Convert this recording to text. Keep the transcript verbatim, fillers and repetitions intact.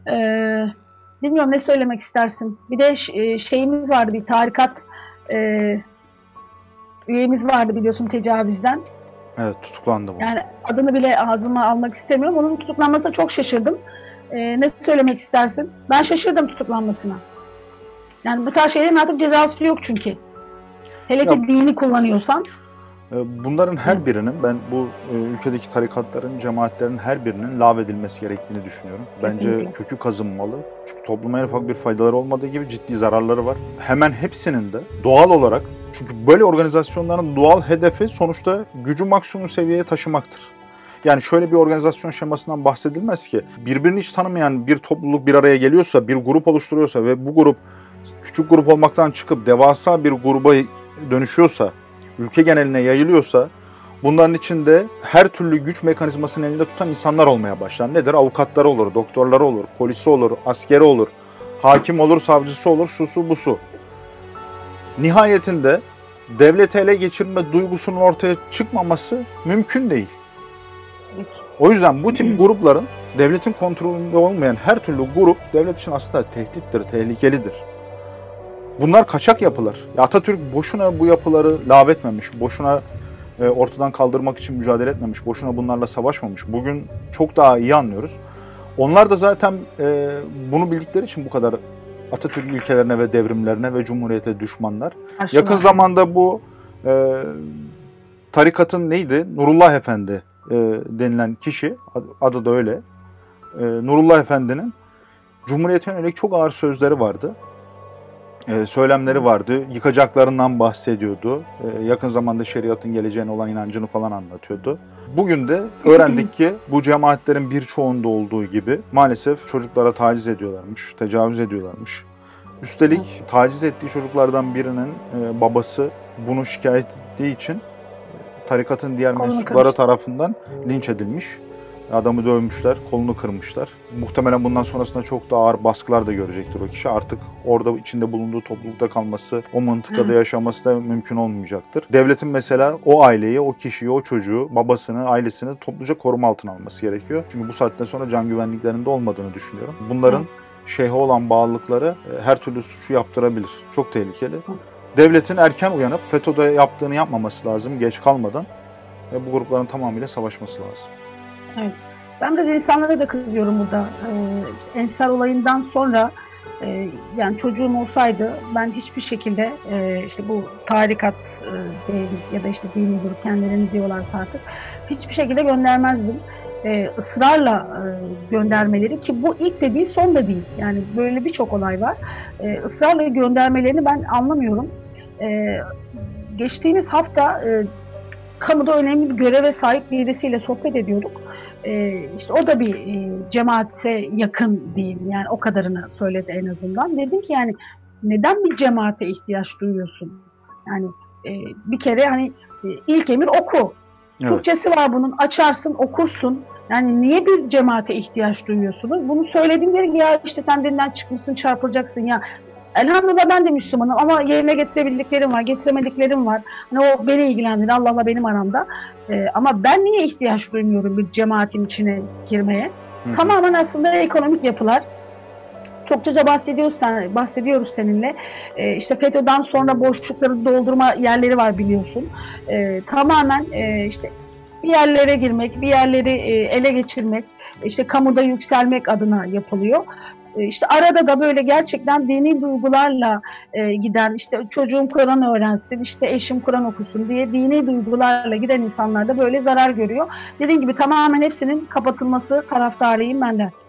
Ee, Bilmiyorum ne söylemek istersin. Bir de şeyimiz vardı, bir tarikat e, üyemiz vardı biliyorsun, tecavüzden. Evet, tutuklandı bu. Yani adını bile ağzıma almak istemiyorum. Onun tutuklanmasına çok şaşırdım. Ee, ne söylemek istersin? Ben şaşırdım tutuklanmasına. Yani bu tarz şeylerin artık cezası yok çünkü. Hele Ya ki dini kullanıyorsan. e, bunların her Evet, birinin, ben bu e, ülkedeki tarikatların, cemaatlerin her birinin lağvedilmesi gerektiğini düşünüyorum. Bence kesinlikle. kökü kazınmalı. Çünkü topluma en ufak bir faydaları olmadığı gibi ciddi zararları var. Hemen hepsinin de doğal olarak, çünkü böyle organizasyonların doğal hedefi sonuçta gücü maksimum seviyeye taşımaktır. Yani şöyle bir organizasyon şemasından bahsedilmez ki, birbirini hiç tanımayan bir topluluk bir araya geliyorsa, bir grup oluşturuyorsa ve bu grup küçük grup olmaktan çıkıp devasa bir gruba dönüşüyorsa, ülke geneline yayılıyorsa, bunların içinde her türlü güç mekanizmasını elinde tutan insanlar olmaya başlar. Nedir? Avukatları olur, doktorları olur, polisi olur, askeri olur, hakim olur, savcısı olur, şusu busu. Nihayetinde devleti ele geçirme duygusunun ortaya çıkmaması mümkün değil. Peki. O yüzden bu tip grupların, devletin kontrolünde olmayan her türlü grup devlet için aslında tehdittir, tehlikelidir. Bunlar kaçak yapılar. Atatürk boşuna bu yapıları lağvetmemiş, boşuna e, ortadan kaldırmak için mücadele etmemiş, boşuna bunlarla savaşmamış. Bugün çok daha iyi anlıyoruz. Onlar da zaten e, bunu bildikleri için bu kadar Atatürk ilkelerine ve devrimlerine ve Cumhuriyete düşmanlar. Yakın Karşılar. zamanda bu e, tarikatın neydi? Nurullah Efendi e, denilen kişi, adı da öyle. E, Nurullah Efendi'nin Cumhuriyete yönelik çok ağır sözleri vardı. E, söylemleri vardı. Yıkacaklarından bahsediyordu. E, yakın zamanda şeriatın geleceğine olan inancını falan anlatıyordu. Bugün de öğrendik ki bu cemaatlerin birçoğunda olduğu gibi maalesef çocuklara taciz ediyorlarmış, tecavüz ediyorlarmış. Üstelik taciz ettiği çocuklardan birinin e, babası bunu şikayet ettiği için tarikatın diğer Kolunu mensupları kırmış. tarafından linç edilmiş. Adamı dövmüşler, kolunu kırmışlar. Muhtemelen bundan sonrasında çok daha ağır baskılar da görecektir o kişi. Artık orada içinde bulunduğu toplulukta kalması, o mıntıkada yaşaması da mümkün olmayacaktır. Devletin mesela o aileyi, o kişiyi, o çocuğu, babasını, ailesini topluca koruma altına alması gerekiyor. Çünkü bu saatten sonra can güvenliklerinde olmadığını düşünüyorum. Bunların Evet. şeyhe olan bağlılıkları her türlü suçu yaptırabilir. Çok tehlikeli. Devletin erken uyanıp FETÖ'de yaptığını yapmaması lazım, geç kalmadan. Ve bu grupların tamamıyla savaşması lazım. Evet. Ben biraz insanlara da kızıyorum burada. Ee, Ensar olayından sonra e, yani çocuğum olsaydı ben hiçbir şekilde e, işte bu tarikat e, değiliz ya da işte dini grup kendilerini diyorlarsa artık hiçbir şekilde göndermezdim. E, ısrarla e, göndermeleri, ki bu ilk de değil son da değil. Yani böyle birçok olay var. E, ısrarla göndermelerini ben anlamıyorum. E, Geçtiğimiz hafta e, kamuda önemli bir göreve sahip birisiyle sohbet ediyorduk. Ee, işte o da bir e, cemaate yakın değil, yani o kadarını söyledi en azından. Dedim ki yani neden bir cemaate ihtiyaç duyuyorsun? Yani e, bir kere hani e, ilk emir oku. Evet. Türkçesi var bunun, açarsın okursun. Yani niye bir cemaate ihtiyaç duyuyorsunuz? Bunu söylediğimde ya işte sen dinden çıkmışsın, çarpılacaksın ya. Elhamdülillah ben de Müslümanım ama yerine getirebildiklerim var, getiremediklerim var. Hani o beni ilgilendirir, Allah'la benim aramda. Ee, ama ben niye ihtiyaç duymuyorum bir cemaatin içine girmeye? Hı hı. Tamamen aslında ekonomik yapılar. Çokça bahsediyoruz, sen, bahsediyoruz seninle. Ee, işte FETÖ'den sonra boşlukları doldurma yerleri var biliyorsun. Ee, tamamen e, işte bir yerlere girmek, bir yerleri e, ele geçirmek, işte kamuda yükselmek adına yapılıyor. İşte arada da böyle gerçekten dini duygularla e, giden, işte çocuğum Kur'an öğrensin, işte eşim Kur'an okusun diye dini duygularla giden insanlar da böyle zarar görüyor. Dediğim gibi tamamen hepsinin kapatılması taraftarıyım ben de.